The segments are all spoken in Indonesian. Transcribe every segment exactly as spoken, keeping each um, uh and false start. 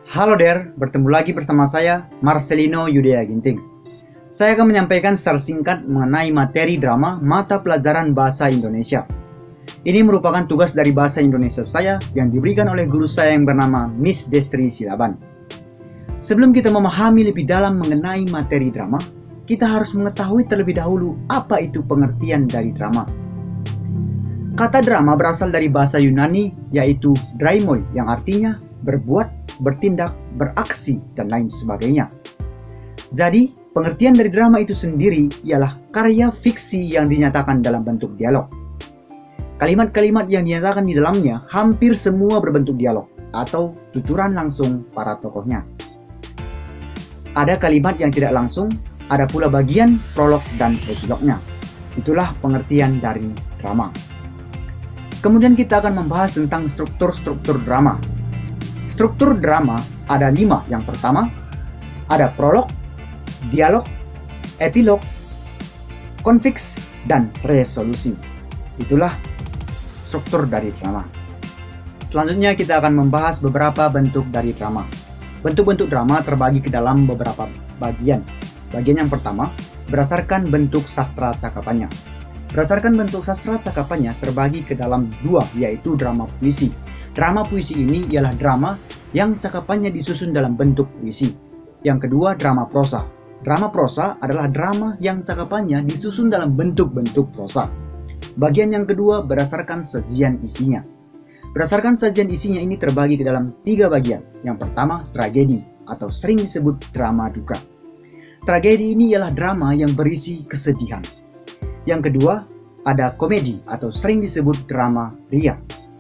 Halo there, bertemu lagi bersama saya, Marcelino Yudea Ginting. Saya akan menyampaikan secara singkat mengenai materi drama mata pelajaran Bahasa Indonesia. Ini merupakan tugas dari Bahasa Indonesia saya yang diberikan oleh guru saya yang bernama Miss Destri Silaban. Sebelum kita memahami lebih dalam mengenai materi drama, kita harus mengetahui terlebih dahulu apa itu pengertian dari drama. Kata drama berasal dari bahasa Yunani, yaitu draimoi, yang artinya berbuat, bertindak, beraksi, dan lain sebagainya. Jadi, pengertian dari drama itu sendiri ialah karya fiksi yang dinyatakan dalam bentuk dialog. Kalimat-kalimat yang dinyatakan di dalamnya hampir semua berbentuk dialog atau tuturan langsung para tokohnya. Ada kalimat yang tidak langsung, ada pula bagian prolog dan epilognya. Itulah pengertian dari drama. Kemudian kita akan membahas tentang struktur-struktur drama. Struktur drama ada lima. Yang pertama, ada prolog, dialog, epilog, konfliks, dan resolusi. Itulah struktur dari drama. Selanjutnya kita akan membahas beberapa bentuk dari drama. Bentuk-bentuk drama terbagi ke dalam beberapa bagian. Bagian yang pertama, berdasarkan bentuk sastra cakapannya. Berdasarkan bentuk sastra cakapannya terbagi ke dalam dua, yaitu drama puisi. Drama puisi ini ialah drama yang cakapannya disusun dalam bentuk puisi. Yang kedua, drama prosa. Drama prosa adalah drama yang cakapannya disusun dalam bentuk-bentuk prosa. Bagian yang kedua berdasarkan sajian isinya. Berdasarkan sajian isinya ini terbagi ke dalam tiga bagian. Yang pertama, tragedi atau sering disebut drama duka. Tragedi ini ialah drama yang berisi kesedihan. Yang kedua, ada komedi atau sering disebut drama ria.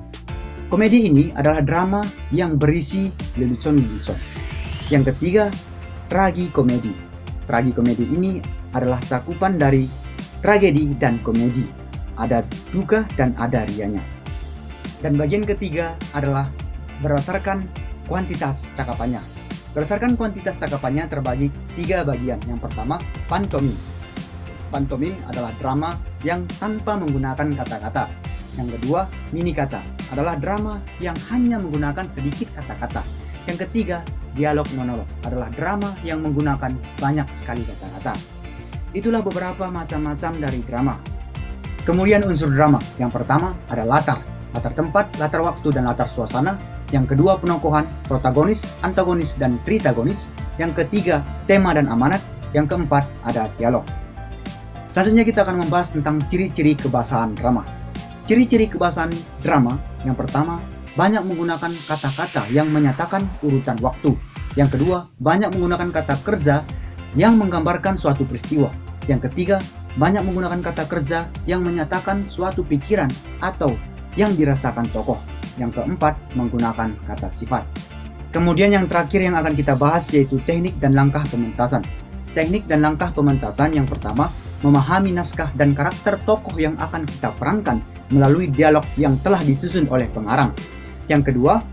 Komedi ini adalah drama yang berisi lelucon-lelucon. Yang ketiga, tragikomedi. Tragikomedi ini adalah cakupan dari tragedi dan komedi. Ada duka dan ada rianya. Dan bagian ketiga adalah berdasarkan kuantitas cakapannya. Berdasarkan kuantitas cakapannya terbagi tiga bagian. Yang pertama, pantomim. Pantomim adalah drama yang tanpa menggunakan kata-kata. Yang kedua, mini kata adalah drama yang hanya menggunakan sedikit kata-kata. Yang ketiga, dialog monolog adalah drama yang menggunakan banyak sekali kata-kata. Itulah beberapa macam-macam dari drama. Kemudian unsur drama. Yang pertama ada latar. Latar tempat, latar waktu, dan latar suasana. Yang kedua, penokohan, protagonis, antagonis, dan tritagonis. Yang ketiga, tema dan amanat. Yang keempat, ada dialog. Selanjutnya kita akan membahas tentang ciri-ciri kebahasaan drama. Ciri-ciri kebahasaan drama, yang pertama, banyak menggunakan kata-kata yang menyatakan urutan waktu. Yang kedua, banyak menggunakan kata kerja yang menggambarkan suatu peristiwa. Yang ketiga, banyak menggunakan kata kerja yang menyatakan suatu pikiran atau yang dirasakan tokoh. Yang keempat, menggunakan kata sifat. Kemudian yang terakhir yang akan kita bahas yaitu teknik dan langkah pementasan. Teknik dan langkah pementasan yang pertama, memahami naskah dan karakter tokoh yang akan kita perankan melalui dialog yang telah disusun oleh pengarang. Yang kedua,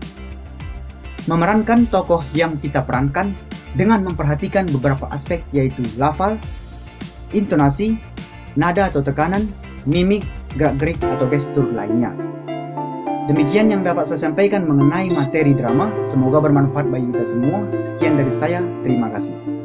memerankan tokoh yang kita perankan dengan memperhatikan beberapa aspek yaitu lafal, intonasi, nada atau tekanan, mimik, gerak-gerik atau gestur lainnya. Demikian yang dapat saya sampaikan mengenai materi drama. Semoga bermanfaat bagi kita semua. Sekian dari saya, terima kasih.